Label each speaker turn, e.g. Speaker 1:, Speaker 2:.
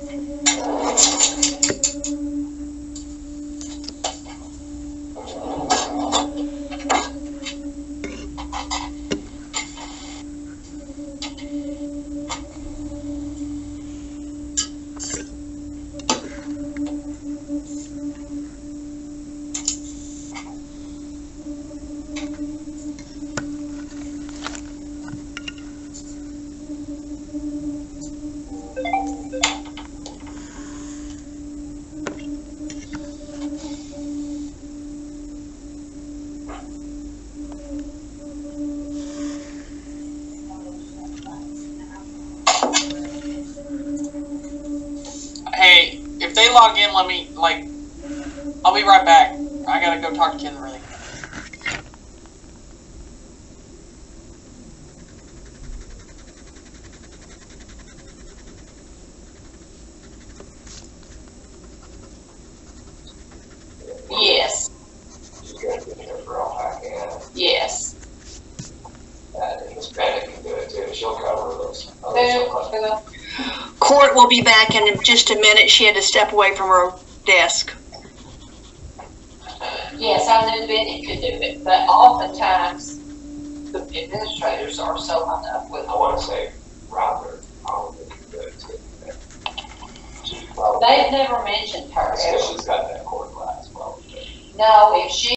Speaker 1: Hey, if they log in, let me, I'll be right back. I gotta go talk to Ken really.
Speaker 2: Yes. Yes.
Speaker 3: Hispanic can do it too. She'll cover those.
Speaker 4: Court will be back in just a minute. She had to step away from her desk.
Speaker 2: Yes, I knew Benny could do it, but oftentimes the administrators are so hung up with.
Speaker 3: I want to say Robert probably can do it too.
Speaker 2: They've never mentioned her.
Speaker 3: Because she's got that court class. Well,
Speaker 2: No, if she